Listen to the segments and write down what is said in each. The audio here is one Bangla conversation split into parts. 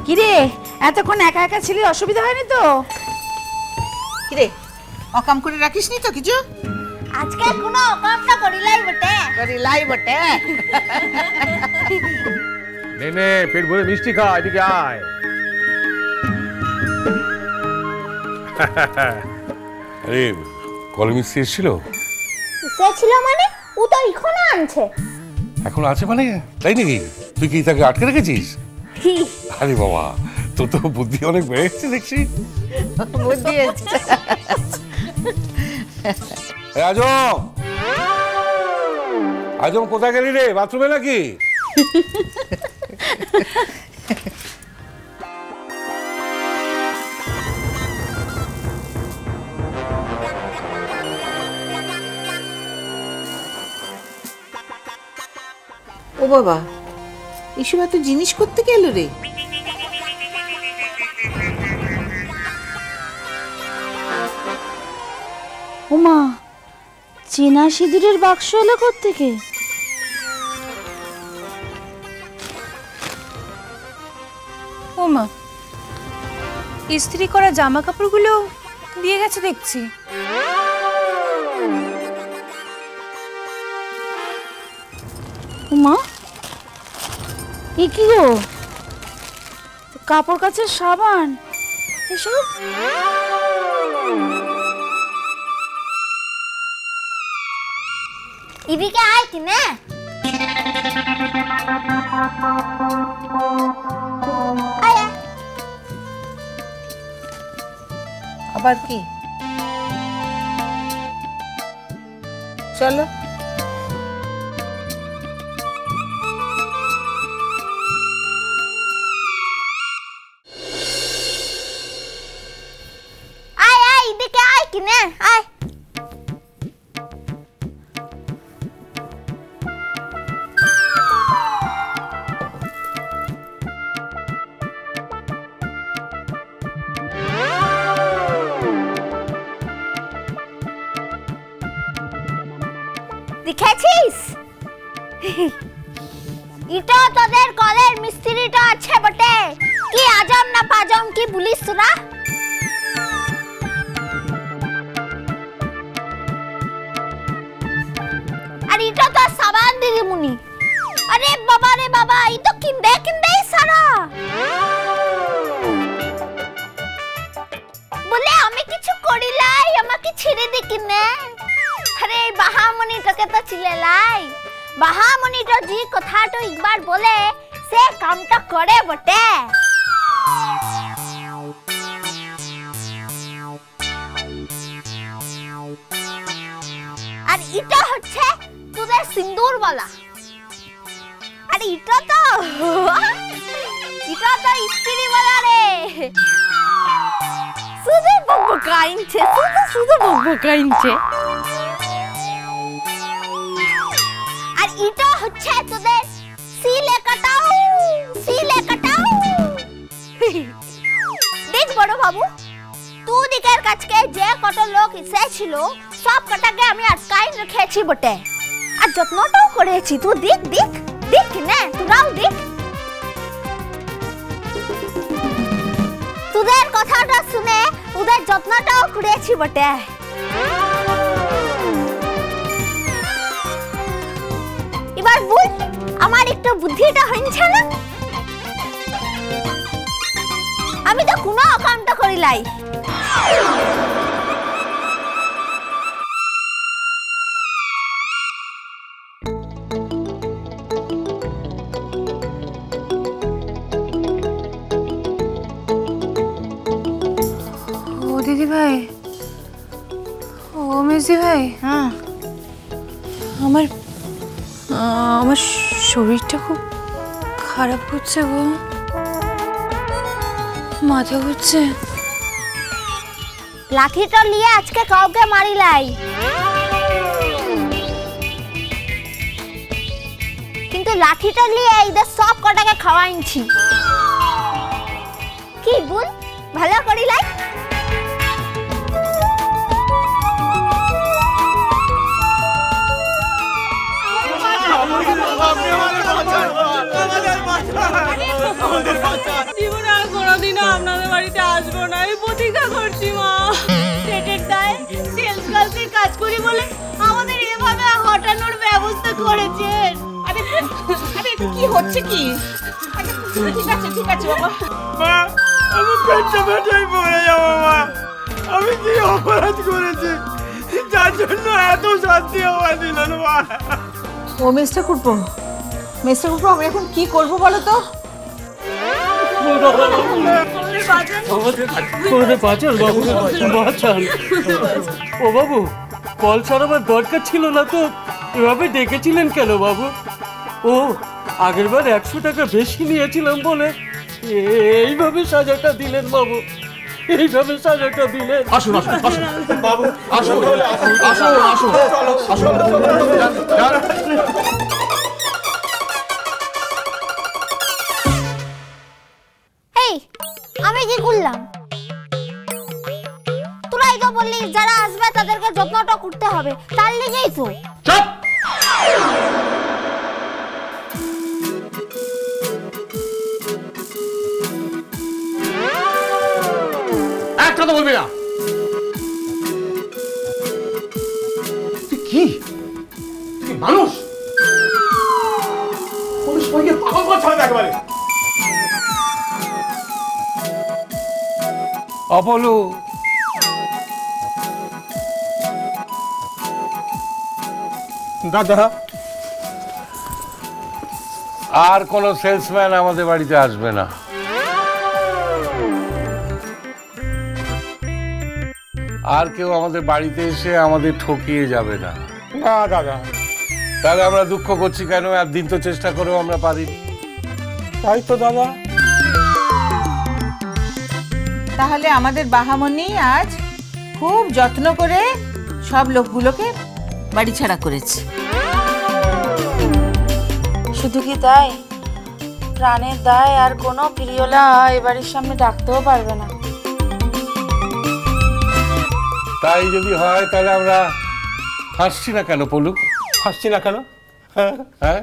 কিরে এতক্ষণ একা একা ছিলি, অসুবিধা হয়নি তো? কিরে অকাম করে রাখিস নি তো কিছু? আজকে কোনো অকামটা করিলাই বটে। নে নে পেট ভরে মিষ্টি খা, এদিকে আয়। আরে কল মিষ্টি এসেছিল? সে ছিল মানে ও তো এখনো আনছে। এখন আছে মানে? তাই নাকি? তুই কি তাকে আটকে রেখেছিস? আরে বাবা, তোর তো বুদ্ধি অনেক বেড়ে গেছে দেখছি। বুদ্ধি আছে। আজম, আজম কোথায় গেলি রে? বাথরুমে নাকি? ও বাবা, এসব এত জিনিস করতে গেল রে? ওমা, চেনা সিঁদুরের বাক্স এলো কোত্থেকে? ওমা, ইস্ত্রি করা জামা কাপড়গুলো দিয়ে গেছে দেখছি। ওমা, এ কি গো? কাপড় কাচের সাবান এসব? এদিকে আয় কিনে। আবার কি? চলো। আয় আয় এদিকে আয় কিনে আয়। দেখেছিস? এটা তোদের কলের মিস্ত্রিটা আছে বটে। কি আজম না পাজম কি বলিস তোরা? আর এটা তো সাবান দিদিমুনি। আরে বাবা রে বাবা, এই তো কিনবে সারা। বলে আমি কিছু করিলাই, আমাকে ছেড়ে দে কিনে। আরে বাহামণিটাকে তো চিলেলাই। বাহামণিটা যে কথাটা একবার বলে সে কামটা করে বটে। আর এটা হচ্ছে তোদের সিন্দুর বলা। আর এটা তো স্ত্রী বলা রে। শুধু বকবকাইছে, শুধু বকবকাইছে। আর এটা হচ্ছে তোদের সিলে কাটাও। দেখ বড় বাবু, তুই দিকের কাছকে যে কত লোক এসেছিল সব কটাকে আমি আটকাই রেখেছি বটে। আর যত্নটাও করেছি। তুই দেখ না, তোরাও দেখ। তোদের কথাটা শুনে ওদের যত্নটাও করেছি বটে। এবার বল, আমার একটু বুদ্ধিটা হইছে না? আমি তো কোনো কামটা করিলাই। ও দিদি ভাই, ও মেজি ভাই, হ্যাঁ, আমার শরীরটা খুব খারাপ হচ্ছে গো, মাথা ঘুরছে। লাঠিটা নিয়ে আজকে কাউকে মারিলাই, কিন্তু লাঠিটা নিয়ে এদের সব কটাকে খাওয়াইছি। কি বল, ভালো করিলাই? আমাদের আপনাদের বাড়িতে আসবো না, আমি প্রতিজ্ঞা করছি মা। পেটের দায়ে সেলস গার্লসে কাজ করি বলে আমাদের এভাবে হটানোর ব্যবস্থা করেছেন। আরে আরে কি হচ্ছে কি? আচ্ছা, ঠিক আছে বাবা। মা আমি পেটটা পেটাই পড়ে যাবো মা। আমি কি অপরাধ করেছি যার জন্য এত শাস্তি আমার দিলেন মা? ও মিস্টার কুরপো, আমি এখন কি করব বলো তো? আমাদের বাঁচান বাবু, বাঁচান। ও বাবু, কল সারাবার দরকার ছিল না তো, এভাবে ডেকেছিলেন কেন বাবু? ও আগের বার 100 টাকা বেশি নিয়েছিলাম বলে এইভাবে সাজাটা দিলেন বাবু, এইভাবে সাজাটা দিলেন। আসুন আসুন আসুন বাবু, আসুন আসুন আসুন আসুন। এই আমি কি করলাম? তোরাই তো বললি যারা আসবে তাদেরকে যত্নটা করতে হবে, তার লেগেই তো। চুপ! একটা তো বলবি না। তুই কি মানুষ? সবাইকে পাগল করছে একেবারে। অপলু, দাদা, আর কোনো সেলসম্যান আমাদের বাড়িতে আসবে না। আর কেউ আমাদের বাড়িতে এসে আমাদের ঠকিয়ে যাবে না। না দাদা, তাহলে আমরা দুঃখ করছি কেন? একদিন তো চেষ্টা করেও আমরা পারিনি। তাই তো দাদা। তাহলে আমাদের বাহামণি আজ খুব যত্ন করে সব লোকগুলোকে বাড়ি ছাড়া করেছে। শুধু কি তাই, প্রাণের দায় আর কোনো প্রিয়লা এ বাড়ির সামনে ডাকতেও পারবে না। তাই যদি হয় তাহলে আমরা হাসছি না কেন পলু? হাসছি না কেন? হ্যাঁ,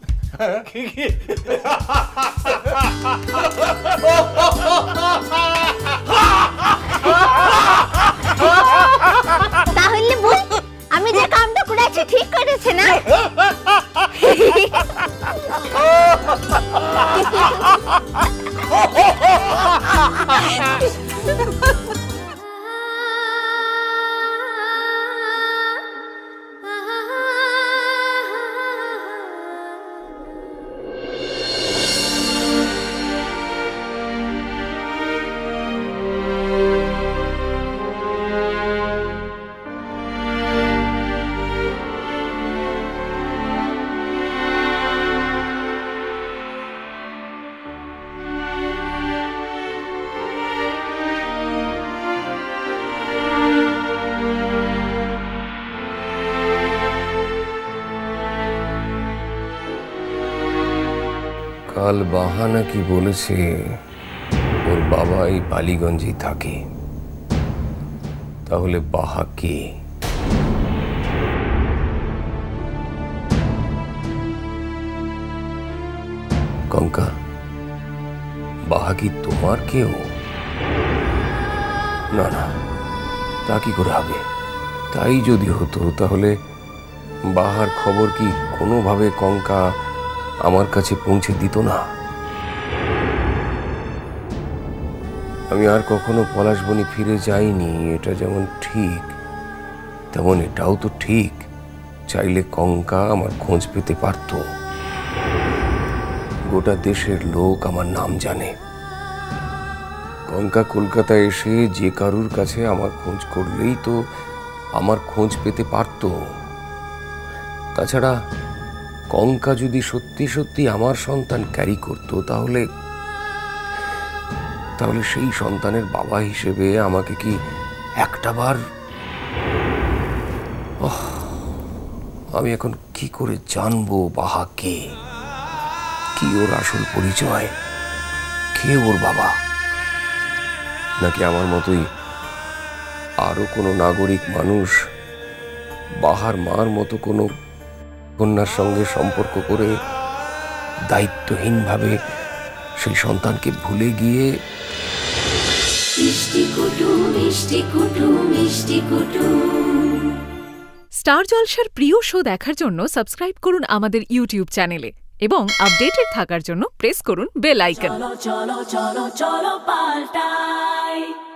তাহলে বল, আমি যে কামটা করেছি ঠিক করেছে না? কাল বাহা নাকি বলেছে ওর বাবা এই বালিগঞ্জেই থাকে। তাহলে বাহা কে? কঙ্কা, বাহা কি তোমার কেউ? না না, তা কি করে হবে? তাই যদি হতো তাহলে বাহার খবর কি কোনোভাবে কঙ্কা আমার কাছে পৌঁছে দিত না? আমি আর কখনো পলাশবনি ফিরে যাইনি, এটা যেমন ঠিক তেমন এটাও তো ঠিক। চাইলে কঙ্কা আমার খোঁজ পেতে পারত। গোটা দেশের লোক আমার নাম জানে। কঙ্কা কলকাতায় এসে যে কারুর কাছে আমার খোঁজ করলেই তো আমার খোঁজ পেতে পারত। তাছাড়া কঙ্কা যদি সত্যি সত্যি আমার সন্তান ক্যারি করত তাহলে তাহলে সেই সন্তানের বাবা হিসেবে আমাকে কি একটাবার আমি এখন কি করে জানবো বাহা কে, কি ওর আসল পরিচয়, কে ওর বাবা? নাকি আমার মতোই আরো কোনো নাগরিক মানুষ বাহার মার মতো কোনো কন্যার সঙ্গে সম্পর্ক করে দায়িত্বহীনভাবে সেই সন্তানকে ভুলে গিয়ে স্টার জলসার প্রিয় শো দেখার জন্য সাবস্ক্রাইব করুন আমাদের ইউটিউব চ্যানেলে এবং আপডেটেড থাকার জন্য প্রেস করুন বেল আইকন। চলো চলো চলো চলো পাল্টাই।